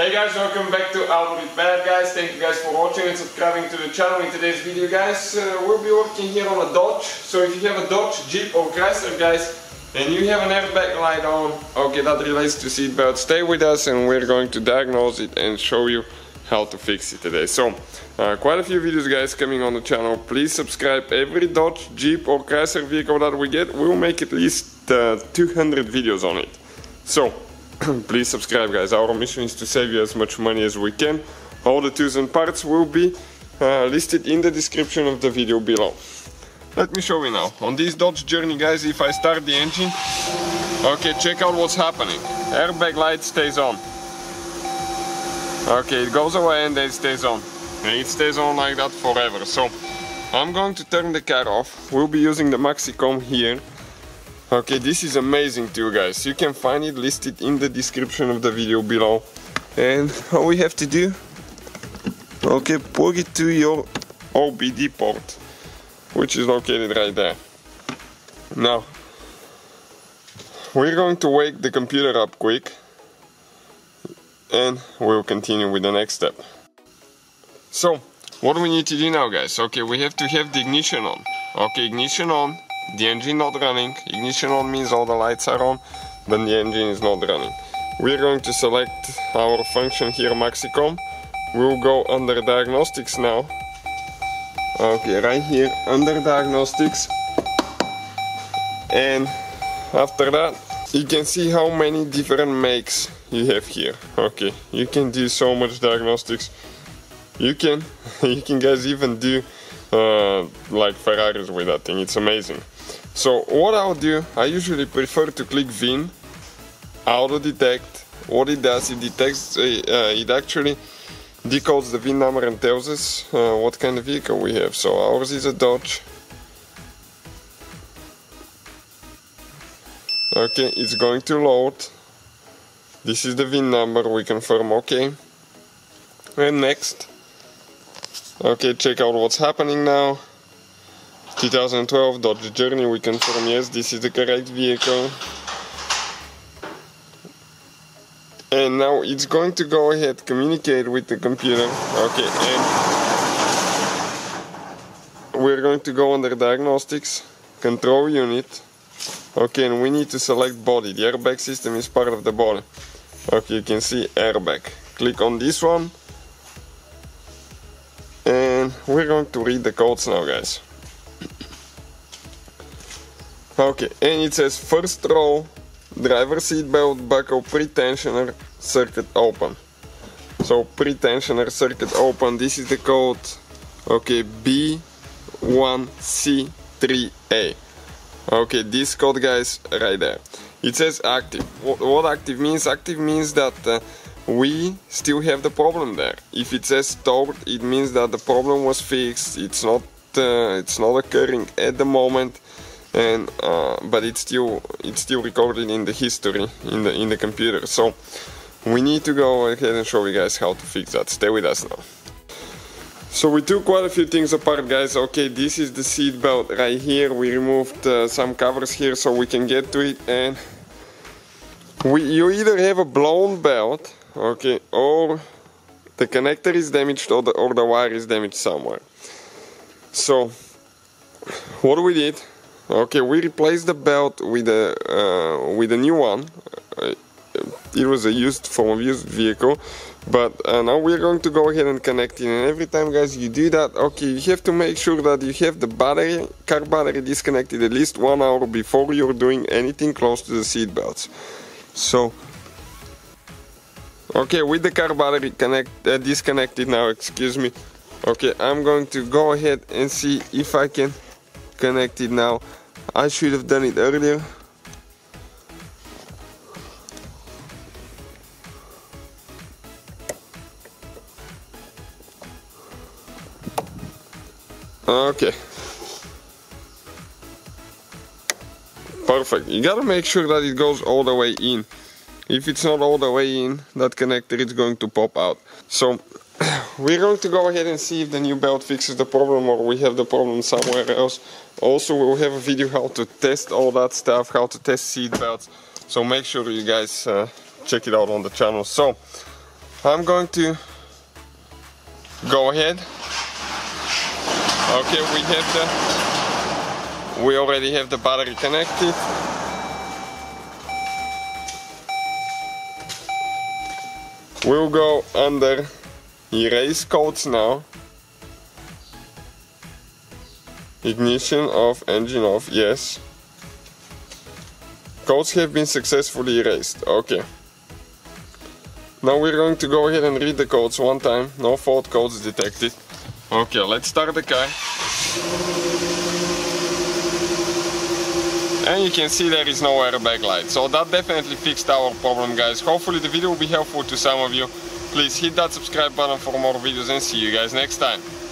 Hey guys, welcome back to Auto Repair guys. Thank you guys for watching and subscribing to the channel. In today's video guys, we'll be working here on a Dodge. So if you have a Dodge, Jeep or Chrysler guys, and you have an airbag light on, okay, that relates to seatbelt, stay with us and we're going to diagnose it and show you how to fix it today. So, quite a few videos guys coming on the channel. Please subscribe. Every Dodge, Jeep or Chrysler vehicle that we get, we'll make at least 200 videos on it. So, please subscribe guys. Our mission is to save you as much money as we can. All the tools and parts will be listed in the description of the video below. Let me show you now. On this Dodge Journey guys, if I start the engine, okay, check out what's happening. Airbag light stays on. Okay, it goes away and then it stays on. And it stays on like that forever. So, I'm going to turn the car off. We'll be using the Maxicom here. Okay, this is amazing too guys. You can find it listed in the description of the video below. And all we have to do, okay, plug it to your OBD port, which is located right there. Now, we're going to wake the computer up quick and we'll continue with the next step. So, what do we need to do now guys? Okay, we have to have the ignition on. Okay, ignition on. The engine not running. Ignition on means all the lights are on, but the engine is not running. We're going to select our function here, Maxicom. We'll go under diagnostics now. Okay, right here under diagnostics. And after that, you can see how many different makes you have here. Okay, you can do so much diagnostics. You can guys even do like Ferraris with that thing. It's amazing. So what I'll do, I usually prefer to click VIN, auto detect. What it does, it detects, it actually decodes the VIN number and tells us what kind of vehicle we have. So ours is a Dodge. Okay, it's going to load. This is the VIN number, we confirm OK. And next. Okay, check out what's happening now. 2012 Dodge Journey, we confirm yes, this is the correct vehicle. And now it's going to go ahead, communicate with the computer. Okay, and we're going to go under diagnostics, control unit. Okay, and we need to select body. The airbag system is part of the body. Okay, you can see airbag. Click on this one. And we're going to read the codes now guys. Okay, and it says first row, driver seat belt buckle pre-tensioner circuit open. So pre-tensioner circuit open, this is the code, okay, B1C3A. Okay, this code guys, right there. It says active. What active means? Active means that we still have the problem there. If it says stored, it means that the problem was fixed. It's not occurring at the moment. And but it's still recorded in the history in the computer. So we need to go ahead and show you guys how to fix that. Stay with us now. So we took quite a few things apart guys. Okay, this is the seat belt right here. We removed some covers here so we can get to it, and you either have a blown belt, okay, or the connector is damaged or the wire is damaged somewhere. So what we did, okay, we replaced the belt with a new one. It was a used vehicle, but now we're going to go ahead and connect it. And every time, guys, you do that, okay, you have to make sure that you have the car battery disconnected at least 1 hour before you're doing anything close to the seat belts. So, okay, with the car battery disconnected now, excuse me. Okay, I'm going to go ahead and see if I can connect it now. I should have done it earlier. Okay. Perfect. You gotta make sure that it goes all the way in. If it's not all the way in, that connector is going to pop out. So we're going to go ahead and see if the new belt fixes the problem or we have the problem somewhere else. Also, we'll have a video how to test all that stuff, how to test seat belts. So make sure you guys check it out on the channel. So I'm going to go ahead. Okay, we already have the battery connected. We'll go under erase codes now. Ignition off, engine off, yes. Codes have been successfully erased, okay. Now we're going to go ahead and read the codes one time. No fault codes detected. Okay, let's start the car. And you can see there is no airbag light. So that definitely fixed our problem, guys. Hopefully the video will be helpful to some of you. Please hit that subscribe button for more videos and see you guys next time.